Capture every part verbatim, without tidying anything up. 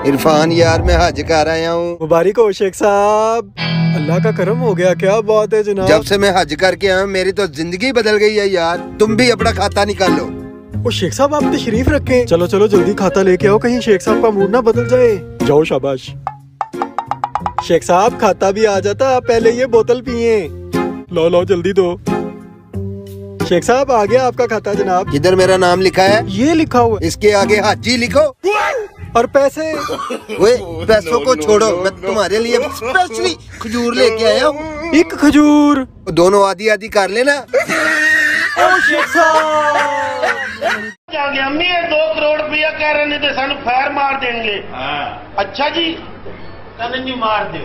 इरफान यार, मैं हज कर आया हूँ। मुबारक हो शेख साहब, अल्लाह का करम हो गया। क्या बात है जनाब। जब से मैं हज करके आया मेरी तो जिंदगी बदल गई है यार। तुम भी अपना खाता निकालो। ओ शेख साहब, आप तशरीफ रखें। चलो चलो जल्दी खाता लेके आओ, कहीं शेख साहब का मूड ना बदल जाए। जाओ शाबाश। शेख साहब खाता भी आ जाता, आप पहले ये बोतल पिए। लो लो जल्दी दो। शेख साहब आ गया आपका खाता जनाब। किधर मेरा नाम लिखा है? ये लिखा हुआ। इसके आगे हाजी लिखो। और पैसे? वे पैसों को छोड़ो, मैं तुम्हारे लिए स्पेशली खजूर लेके आया हूँ। एक खजूर। दोनों आधी आधी कर लेना। ओ शेख साहब, अम्मी ये दो करोड़ रुपया कह रहे नहीं थे, सानू फैर मार देंगे। हाँ। अच्छा जी, कहने नहीं मार दो।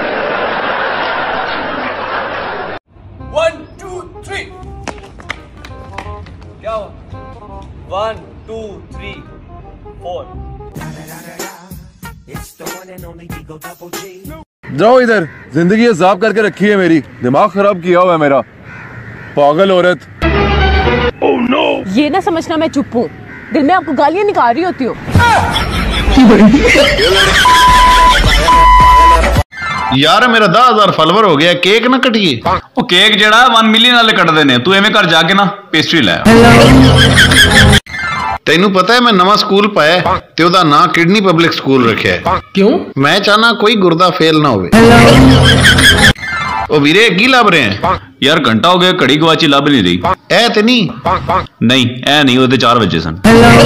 One two three. क्या हो? One two three four. जाओ इधर, जिंदगी अजाब करके रखी है मेरी, दिमाग खराब किया हुआ है मेरा, पागल औरत। oh, no. ये ना समझना मैं चुप हूँ, दिल में आपको गालियाँ निकाल रही होती हूँ। यार मेरा दस हजार फॉलोवर हो गया, केक ना कटिए। ਉਹ ਕੇਕ ਜਿਹੜਾ वन ਮਿਲੀਅਨ ਵਾਲੇ ਕੱਟਦੇ ਨੇ, ਤੂੰ ਐਵੇਂ ਘਰ ਜਾ ਕੇ ਨਾ ਪੇਸਟਰੀ ਲੈ। ਤੈਨੂੰ ਪਤਾ ਹੈ ਮੈਂ ਨਵਾਂ ਸਕੂਲ ਪਾਇਆ ਤੇ ਉਹਦਾ ਨਾਂ ਕਿਡਨੀ ਪਬਲਿਕ ਸਕੂਲ ਰੱਖਿਆ ਹੈ। ਕਿਉਂ? ਮੈਂ ਚਾਹਨਾ ਕੋਈ ਗੁਰਦਾ ਫੇਲ ਨਾ ਹੋਵੇ। ਉਹ ਵੀਰੇ ਕੀ ਲੱਭ ਰਹੇ ਹੈ? ਯਾਰ ਘੰਟਾ ਹੋ ਗਿਆ, ਘੜੀ ਗਵਾਚੀ ਲੱਭ ਨਹੀਂ ਰਹੀ। ਇਹ ਤੇ ਨਹੀਂ ਨਹੀਂ ਇਹ ਨਹੀਂ, ਉਹਦੇ ਚਾਰ ਵਜੇ ਸਨ।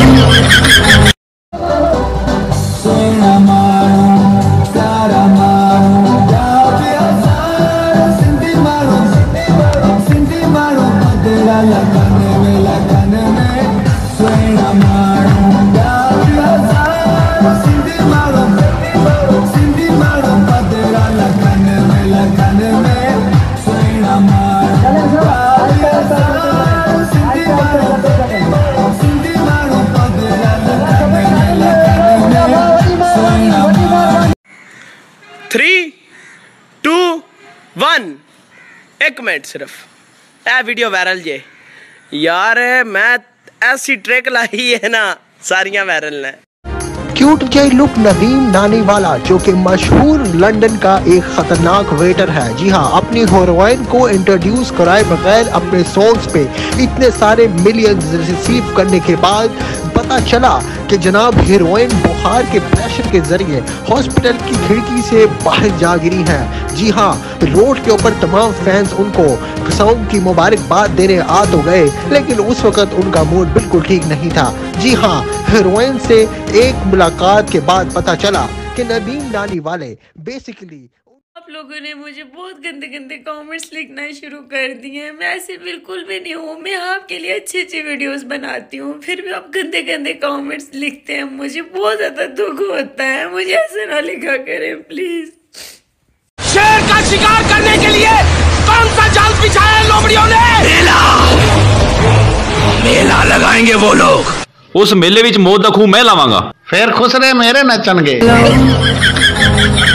Three two one. एक मिनट सिर्फ, ए वीडियो वायरल जे यार, मैं ऐसी ट्रिक लाई है ना, सारियां वायरल ने। क्यूट जय लुक नदीम नानीवाला, जो कि मशहूर लंदन का एक खतरनाक वेटर है। जी हाँ, अपनी हीरोइन को इंट्रोड्यूस कराए बगैर अपने सॉन्ग्स पे इतने सारे मिलियंस रिसीव करने के बाद पता चला कि जनाब हीरोइन बुखार के प्रेशर के जरिए हॉस्पिटल की खिड़की से बाहर जा गिरी हैं। जी हाँ, रोड के ऊपर तमाम फैंस उनको सॉन्ग की मुबारकबाद देने आ तो गए, लेकिन उस वक्त उनका मूड बिल्कुल ठीक नहीं था। जी हाँ, हीरोइन से एक मुलाकात के बाद पता चला कि नदीम नानीवाला बेसिकली। आप लोगों ने मुझे बहुत गंदे गंदे कमेंट्स लिखना शुरू कर दिए हैं। मैं ऐसे बिल्कुल भी नहीं हूँ, मैं आपके लिए अच्छी अच्छी वीडियोस बनाती हूँ, फिर भी आप गंदे गंदे कमेंट्स लिखते हैं। मुझे बहुत ज्यादा दुख होता है, मुझे ऐसे ना लिखा करें प्लीज। शेर का शिकार करने के लिए कौन सा जाल बिछाया लोमड़ियों ने? मेला मेला लगाएंगे वो लोग। उस मेले विच मौत दा खूह मैं लावांगा। फिर खुश रहे मेरे नचणगे।